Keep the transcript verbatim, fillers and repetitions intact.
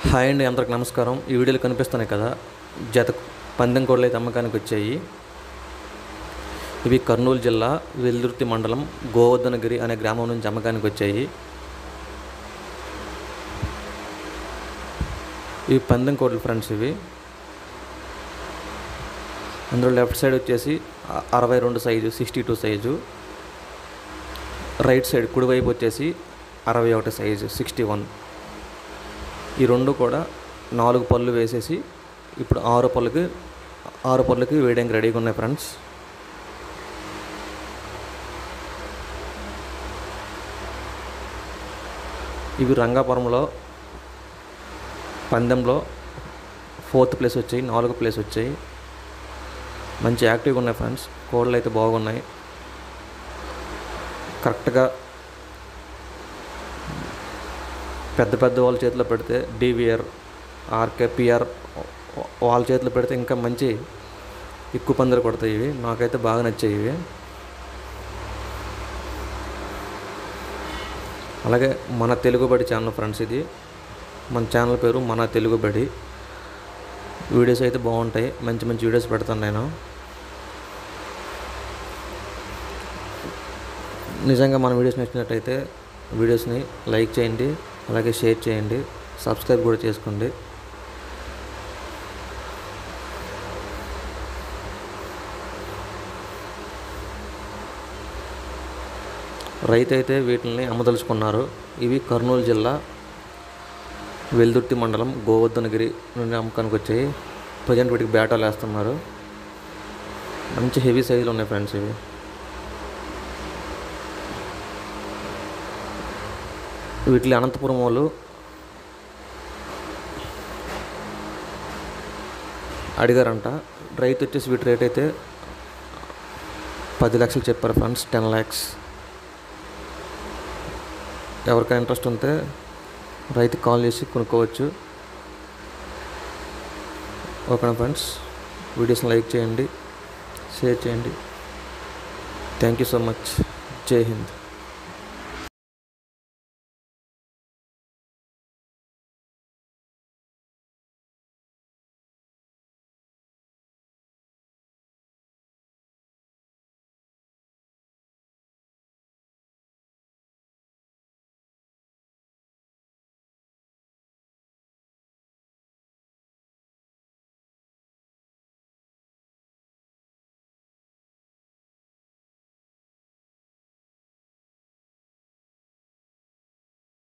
Hi అండి, అందరికి నమస్కారం. ఈ వీడియోలో కనిపిస్తున్నాయి కదా, జత పందెం కోళ్ళు అయితే అమ్మకానికి వచ్చాయి. ఇవి కర్నూలు జిల్లా వెల్దుర్తి మండలం గోవర్ధనగిరి అనే గ్రామం నుంచి అమ్మకానికి వచ్చాయి. ఇవి పందెం కోళ్ళు ఫ్రెండ్స్. ఇవి అందులో లెఫ్ట్ సైడ్ వచ్చేసి అరవై రెండు size sixty two size, right side కుడివైపు వచ్చేసి అరవై ఒకటి సైజు సిక్స్టీ వన్. ఈ రెండు కూడా నాలుగు పళ్ళు వేసేసి ఇప్పుడు ఆరు పళ్ళకి ఆరు పళ్ళకి వేయడానికి రెడీగా ఉన్నాయి ఫ్రెండ్స్. ఇవి రంగాపురంలో పందెంలో ఫోర్త్ ప్లేస్ వచ్చాయి, నాలుగు ప్లేస్ వచ్చాయి. మంచి యాక్టివ్గా ఉన్నాయి ఫ్రెండ్స్. కోళ్ళు అయితే బాగున్నాయి. కరెక్ట్గా పెద్ద పెద్ద వాళ్ళ చేతిలో పెడితే డివిఆర్ ఆర్కే పిఆర్ వాళ్ళ చేతిలో పెడితే ఇంకా మంచి ఎక్కువ పందులు కొడతాయి. ఇవి నాకైతే బాగా నచ్చాయి. ఇవి అలాగే మన తెలుగుబడి ఛానల్ ఫ్రెండ్స్. ఇది మన ఛానల్ పేరు మన తెలుగుబడి. వీడియోస్ అయితే బాగుంటాయి, మంచి మంచి వీడియోస్ పెడతాను నేను. నిజంగా మన వీడియోస్ నచ్చినట్టయితే వీడియోస్ని లైక్ చేయండి, అలాగే షేర్ చేయండి, సబ్స్క్రైబ్ కూడా చేసుకోండి. రైతు అయితే వీటిని అమ్మదలుచుకున్నారు. ఇవి కర్నూలు జిల్లా వెల్దుర్తి మండలం గోవర్ధనగిరి నుండి అమ్మకానికి వచ్చాయి. ప్రజెంట్ వీటికి బేటాలు వేస్తున్నారు. మంచి హెవీ సైజులు ఉన్నాయి ఫ్రెండ్స్. ఇవి వీటి అనంతపురం వాళ్ళు అడిగారంట. రైతు వచ్చేసి వీటి రేట్ అయితే పది లక్షలు చెప్పారు ఫ్రెండ్స్, టెన్ ల్యాక్స్. ఎవరికైనా ఇంట్రెస్ట్ ఉంటే రైతుకి కాల్ చేసి కొనుక్కోవచ్చు. ఓకేనా ఫ్రెండ్స్, వీడియోస్ని లైక్ చేయండి, షేర్ చేయండి. Thank you so much. జై హింద్.